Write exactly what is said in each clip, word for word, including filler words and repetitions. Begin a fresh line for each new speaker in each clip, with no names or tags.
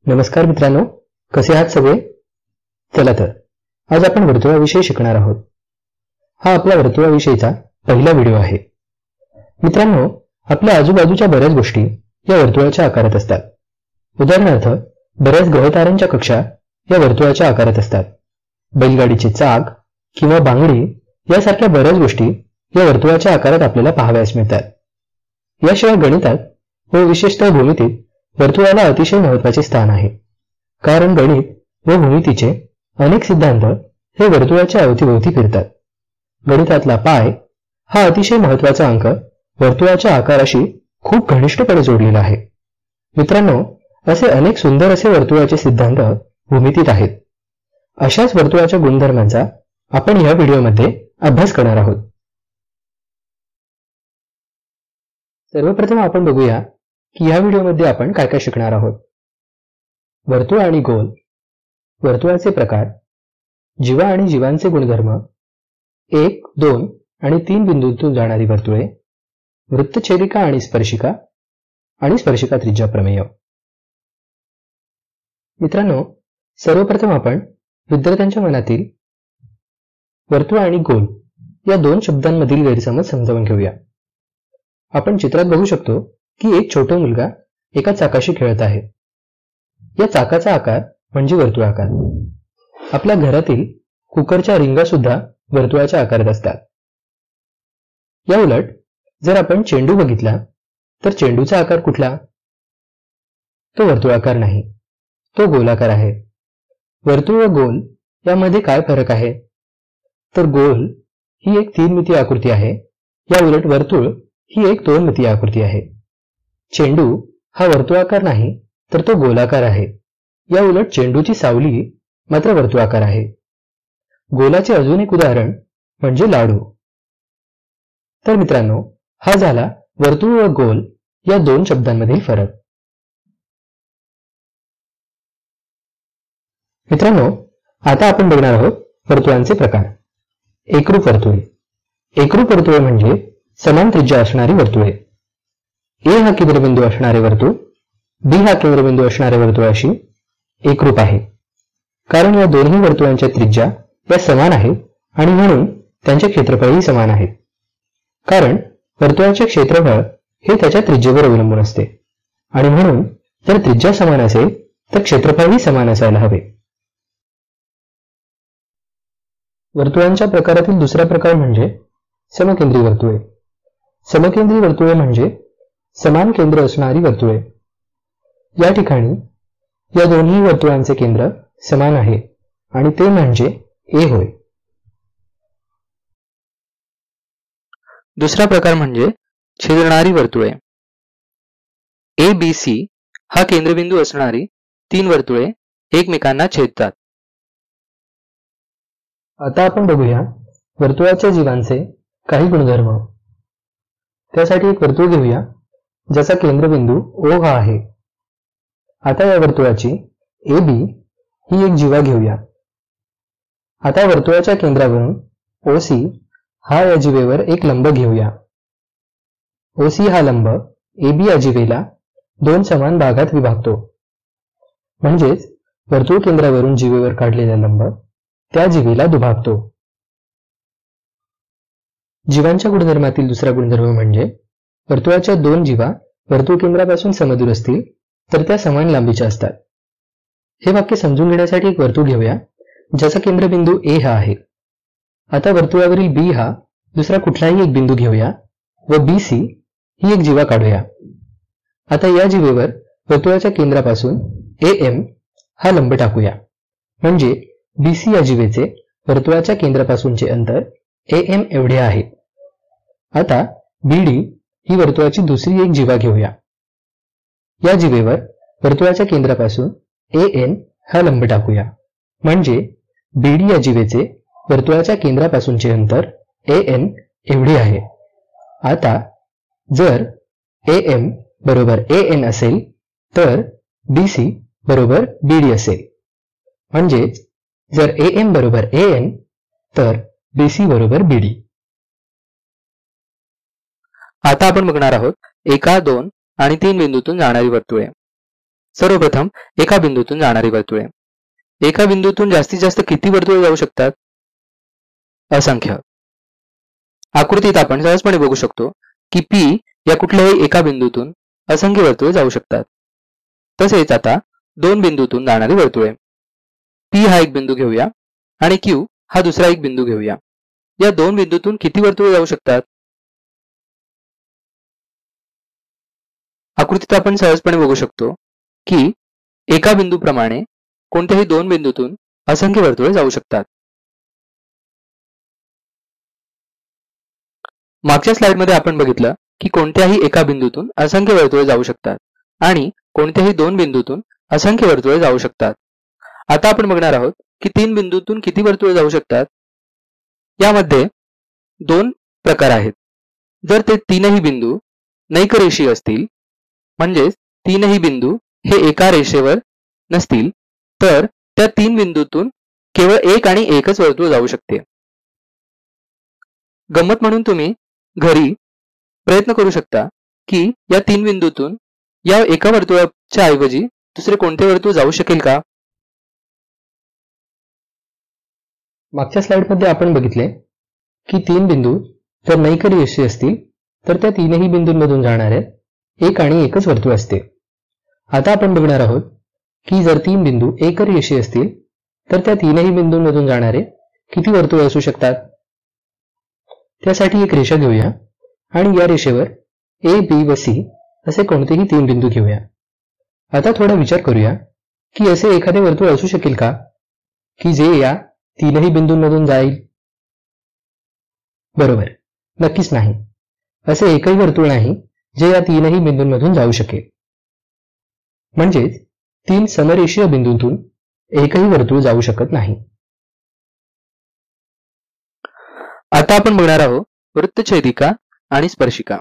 नमस्कार मित्रांनो, कसे आहात सगळे? चला तर आज आपण वर्तुळाविषयी शिकणार आहोत. हा आपल्या वर्तुळाविषयीचा पहिला व्हिडिओ आहे. मित्रांनो, आपल्या आजूबाजूच्या बऱ्याच गोष्टी या वर्तुळाच्या आकारात असतात. उदाहरणार्थ, बऱ्याच ग्रहताऱ्यांच्या कक्षा या वर्तुळाच्या आकारात असतात. बैलगाडीचे चाक किंवा बांगडी यासारख्या बऱ्याच गोष्टी या वर्तुळाच्या आकारात आपल्याला पाहावयास मिळतात. याशिवाय गणितात व विशेषतः भूमितीत वर्तुळाला अतिशय महत्त्वाचे स्थान आहे, कारण गणित व भूमितीचे अनेक सिद्धांत हे वर्तुळाच्या अवतीभोवती फिरतात. गणितातला पाय हा अतिशय महत्त्वाचा अंक वर्तुळाच्या आकाराशी खूप घनिष्ठपणे जोडलेला आहे. मित्रांनो, असे अनेक सुंदर असे वर्तुळाचे सिद्धांत भूमितीत आहेत. अशाच वर्तुळाच्या गुणधर्मांचा आपण या व्हिडिओमध्ये अभ्यास करणार आहोत. सर्वप्रथम आपण बघूया की या व्हिडिओमध्ये आपण काय काय शिकणार आहोत. वर्तुळ आणि गोल, वर्तुळाचे प्रकार, जीवा आणि जीवांचे गुणधर्म, एक, दोन आणि तीन बिंदूतून जाणारी वर्तुळे, वृत्तछेदिका आणि स्पर्शिका आणि स्पर्शिका त्रिज्या प्रमेय. मित्रांनो, सर्वप्रथम आपण विद्यार्थ्यांच्या मनातील वर्तुळ आणि गोल या दोन शब्दांमधील गैरसमज समजावून घेऊया. आपण चित्रात बघू शकतो की एक छोटा मुलगा एका चाकाशी खेळत आहे. या चाकाचा आकार म्हणजे वर्तुळाकार. आपल्या घरातील कुकरच्या रिंगा सुद्धा वर्तुळाच्या आकारात असतात. या उलट जर आपण चेंडू बघितला तर चेंडूचा आकार कुठला? तो वर्तुळाकार नाही, तो गोलाकार आहे. वर्तुळ व गोल यामध्ये काय फरक आहे? तर गोल ही एक तीन मितीय आकृती आहे, या उलट वर्तुळ ही एक दोन मितीय आकृती आहे. चेंडू हा वर्तुळाकार नाही तर तो गोलाकार आहे, या उलट चेंडूची सावली मात्र वर्तुळाकार आहे. गोलाचे अजून एक उदाहरण म्हणजे लाडू. तर मित्रांनो, हा झाला वर्तुळ व गोल या दोन शब्दांमधील फरक. मित्रांनो, आता आपण बघणार आहोत वर्तुळांचे प्रकार. एकरूप वर्तुळे. एकरूप वर्तुळे म्हणजे समान त्रिज्या असणारी वर्तुळे. ए हा केंद्रबिंदू असणारे वर्तुळ बी हा केंद्रबिंदू असणाऱ्या वर्तुळाशी एकरूप आहे, कारण या दोन्ही वर्तुळांच्या त्रिज्या या समान आहेत आणि म्हणून त्यांचे क्षेत्रफळही समान आहेत. कारण वर्तुळाचे क्षेत्रफळ हे त्याच्या त्रिज्येवर अवलंबून असते आणि म्हणून जर त्रिज्या समान असेल तर क्षेत्रफळही समान असायला हवे. वर्तुळांच्या प्रकारातील दुसरा प्रकार म्हणजे समकेंद्री वर्तुळे. समकेंद्री वर्तुळे म्हणजे समान केंद्र असणारी वर्तुळे. या ठिकाणी या दोन्ही वर्तुळांचे केंद्र समान आहे आणि ते म्हणजे ए होय.
दुसरा प्रकार म्हणजे छेदणारी वर्तुळे. ए बी सी हा केंद्रबिंदू असणारी तीन वर्तुळे एकमेकांना छेदतात.
आता आपण बघूया वर्तुळाच्या जीवांचे काही गुणधर्म. त्यासाठी एक वर्तुळ घेऊया ज्याचा केंद्रबिंदू ओ हा आहे. आता या वर्तुळाची ए बी ही एक जीवा घेऊया. आता वर्तुळाच्या केंद्रावरून ओ सी हा या जीवेवर एक लंब घेऊया. ओ सी हा लंब ए बी या जीवेला दोन समान भागात विभागतो. म्हणजेच वर्तुळ केंद्रावरून जीवेवर काढलेला लंब त्या जीवेला दुभागतो. जीवांच्या गुणधर्मातील दुसरा गुणधर्म म्हणजे वर्तुळाच्या दोन जीवा वर्तुळ केंद्रापासून समदूर असतील तर त्या समान लांबीच्या असतात. हे वाक्य समजून घेण्यासाठी एक वर्तुळ घेऊया ज्याचा केंद्रबिंदू ए हा आहे. आता वर्तुळावरील बी हा दुसरा कुठलाही एक बिंदू घेऊया व बी सी ही एक जीवा काढूया. आता या जीवेवर वर्तुळाच्या केंद्रापासून ए एम हा लंब टाकूया. म्हणजे बी सी या जीवेचे वर्तुळाच्या केंद्रापासूनचे अंतर ए एम एवढे आहे. आता बी डी ही वर्तुळाची दुसरी एक जीवा घेऊया. या जीवेवर वर्तुळाच्या केंद्रापासून ए एन हा लंब टाकूया. म्हणजे बी डी या जीवेचे वर्तुळाच्या केंद्रापासूनचे अंतर ए एन एवढे आहे. आता जर ए एम बरोबर ए एन असेल तर बी सी बरोबर बी डी असेल. म्हणजेच जर ए एम बरोबर ए एन तर बी सी बरोबर बी डी.
आता आपण बघणार आहोत एका, दोन आणि तीन बिंदूतून जाणारी वर्तुळे. सर्वप्रथम एका बिंदूतून जाणारी वर्तुळे. एका बिंदूतून जास्तीत जास्त किती वर्तुळे जाऊ शकतात? असंख्य. आकृतीत आपण सहजपणे बघू शकतो की P या कुठल्याही एका बिंदूतून असंख्य वर्तुळे जाऊ शकतात. तसेच आता दोन बिंदूतून जाणारी वर्तुळे. P हा एक बिंदू घेऊया आणि Q हा दुसरा एक बिंदू घेऊया. या दोन बिंदूतून किती वर्तुळे जाऊ शकतात? आकृतीत आपण सहजपणे बघू शकतो की एका बिंदूप्रमाणे कोणत्याही दोन बिंदूतून असंख्य वर्तुळे जाऊ शकतात. मागच्या स्लाइडमध्ये आपण बघितलं की कोणत्याही एका बिंदूतून असंख्य वर्तुळे जाऊ शकतात आणि कोणत्याही दोन बिंदूतून असंख्य वर्तुळे जाऊ शकतात. आता आपण बघणार आहोत की तीन बिंदूतून किती वर्तुळे जाऊ शकतात. यामध्ये दोन प्रकार आहेत. जर ते तीनही बिंदू नैकरेषीय असतील, म्हणजेच तीनही बिंदू हे एका रेषेवर नसतील, तर त्या तीन बिंदूतून केवळ एक आणि एकच वर्तुळ जाऊ शकते. गंमत म्हणून तुम्ही घरी प्रयत्न करू शकता की या तीन बिंदूतून या एका वर्तुळाच्या ऐवजी दुसरे कोणते वर्तुळ जाऊ शकेल का?
मागच्या स्लाइडमध्ये आपण बघितले की तीन बिंदू जर नैकरेषीय असतील तर त्या तीनही बिंदूंमधून जाणारे एक आणि एकच वर्तुळ असते. आता आपण बघणार आहोत की जर तीन बिंदू एकरेषीय असतील तर त्या तीनही बिंदूंमधून जाणारे किती वर्तुळ असू शकतात. त्यासाठी एक रेषा घेऊया आणि या रेषेवर ए, बी व सी असे कोणतेही तीन बिंदू घेऊया. आता थोडा विचार करूया की असे एखादे वर्तुळ असू शकेल का की जे या तीनही बिंदूंमधून जाईल? बरोबर, नक्कीच नाही. असे एकही वर्तुळ नाही जे या तीनही बिंदूंमधून जाऊ शकेल. म्हणजेच तीन समरेषीय बिंदूंतून एकही वर्तुळ जाऊ शकत नाही.
आता आपण बघणार आहोत वृत्तछेदिका आणि स्पर्शिका.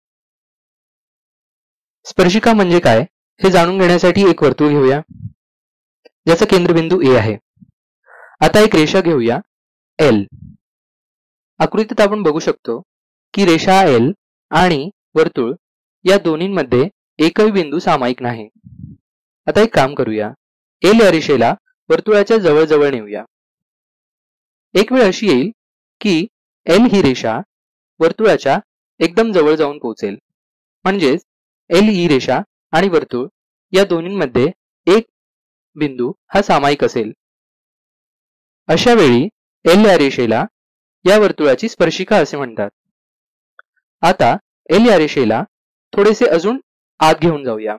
स्पर्शिका म्हणजे काय हे जाणून घेण्यासाठी एक वर्तुळ घेऊया ज्याचा केंद्रबिंदू ए आहे. आता एक रेषा घेऊया एल. आकृतीत आपण बघू शकतो की रेषा एल आणि वर्तुळ या दोन्हींमध्ये एकही बिंदू सामायिक नाही. आता एक काम करूया, एल या रेषेला वर्तुळाच्या जवळजवळ नेऊया. एक वेळ अशी येईल की एल ही रेषा वर्तुळाच्या एकदम जवळ जाऊन पोहोचेल. म्हणजेच एल ही रेषा आणि वर्तुळ या दोन्हींमध्ये एक बिंदू हा सामायिक असेल. अशा वेळी एल या रेषेला या वर्तुळाची स्पर्शिका असे म्हणतात. आता एल या रेषेला थोडेसे अजून आत घेऊन जाऊया.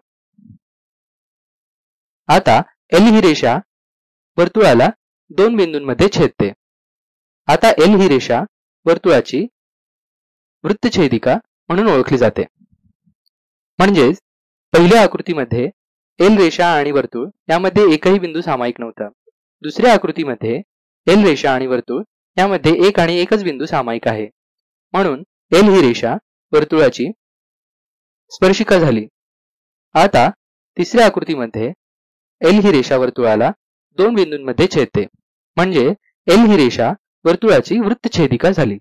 आता एल ही रेषा वर्तुळाला दोन बिंदूंमध्ये छेदते. आता एल ही रेषा वर्तुळाची वृत्तछेदिका म्हणून ओळखली जाते. म्हणजेच पहिल्या आकृतीमध्ये एल रेषा आणि वर्तुळ यामध्ये एकही बिंदू सामायिक नव्हता. दुसऱ्या आकृतीमध्ये एल रेषा आणि वर्तुळ यामध्ये एक आणि एकच बिंदू सामायिक आहे. म्हणून एल ही रेषा वर्तुळाची स्पर्शिका झाली. आता तिसऱ्या आकृतीमध्ये एल ही रेषा वर्तुळाला दोन बिंदूंमध्ये छेदते. म्हणजे एल ही रेषा वर्तुळाची वृत्तछेदिका झाली.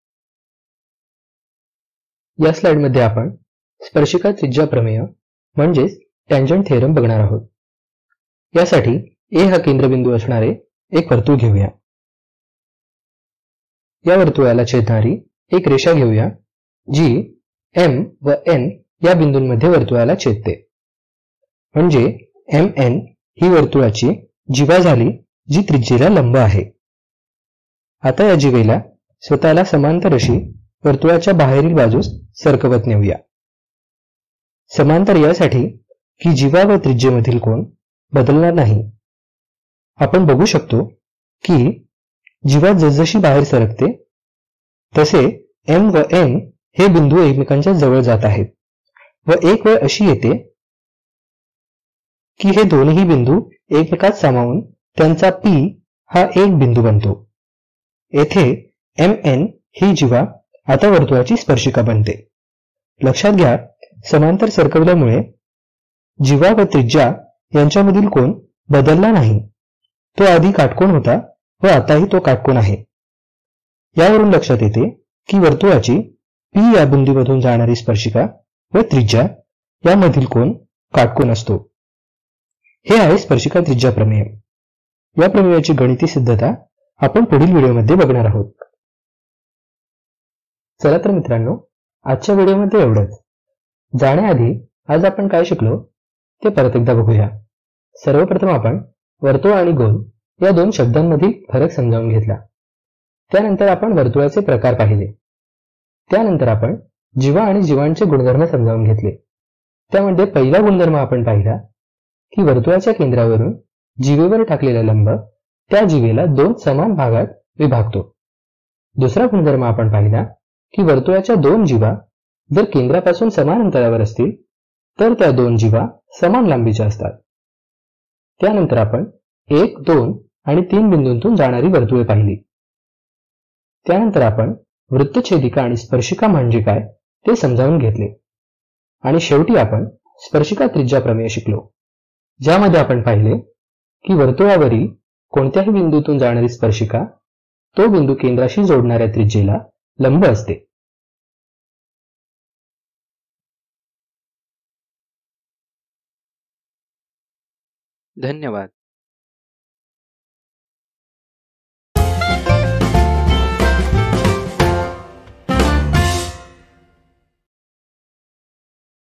या स्लाइडमध्ये आपण स्पर्शिका त्रिज्या प्रमेय म्हणजेच टँजंट थेरम बघणार आहोत. यासाठी ए हा केंद्रबिंदू असणारे एक वर्तुळ घेऊया. या वर्तुळाला छेदणारी एक रेषा घेऊया जी एम व एन या बिंदूंमध्ये वर्तुळाला छेदते. म्हणजे एम एन ही वर्तुळाची जिवा झाली जी त्रिज्येला लंब आहे. आता या जिवेला स्वतःला समांतर अशी वर्तुळाच्या बाहेरील बाजूस सरकवत नेऊया. समांतर यासाठी की जिवा व त्रिज्येमधील कोन बदलणार नाही. आपण बघू शकतो की जिवा जसजशी बाहेर सरकते तसे एम व एन हे बिंदू एकमेकांच्या जवळ जात आहेत व एक वेळ अशी येते की हे दोन्ही बिंदू एकमेकात सामावून त्यांचा पी हा एक बिंदू बनतो. येथे एम एन ही जिवा आता वर्तुळाची स्पर्शिका बनते. लक्षात घ्या, समांतर सरकवल्यामुळे जिवा व त्रिज्या यांच्यामधील कोन बदलला नाही. तो आधी काटकोन होता व आताही तो काटकोन आहे. यावरून लक्षात येते की वर्तुळाची पी या बिंदूमधून जाणारी स्पर्शिका व त्रिज्या यामधील कोन काटकोन असतो. हे आहे स्पर्शिका त्रिज्या प्रमेय. या प्रमेयाची गणिती सिद्धता आपण पुढील व्हिडिओमध्ये बघणार आहोत. चला तर मित्रांनो, आजच्या व्हिडिओमध्ये एवढंच. जाण्याआधी आज आपण काय शिकलो ते परत एकदा बघूया. सर्वप्रथम आपण वर्तुळ आणि गोल या दोन शब्दांमधील फरक समजावून घेतला. त्यानंतर आपण वर्तुळाचे प्रकार पाहिले. त्यानंतर आपण जीवा आणि जीवांचे गुणधर्म समजावून घेतले. त्यामध्ये पहिला गुणधर्म आपण पाहिला की वर्तुळाच्या केंद्रावरून जीवेवर टाकलेला लंब त्या जीवेला दोन समान भागात विभागतो. दुसरा गुणधर्म आपण पाहिला की वर्तुळाच्या दोन जीवा जर केंद्रापासून समान अंतरावर असतील तर त्या दोन जीवा समान लांबीच्या असतात. त्यानंतर आपण एक, दोन आणि तीन बिंदूंतून जाणारी वर्तुळे पाहिली. त्यानंतर आपण वृत्तछेदिका आणि स्पर्शिका म्हणजे काय ते समजावून घेतले. आणि शेवटी आपण स्पर्शिका त्रिज्या प्रमेय शिकलो, ज्यामध्ये आपण पाहिले की वर्तुळावरील कोणत्याही बिंदूतून जाणारी स्पर्शिका तो बिंदू केंद्राशी जोडणाऱ्या त्रिज्येला लंब असते.
धन्यवाद.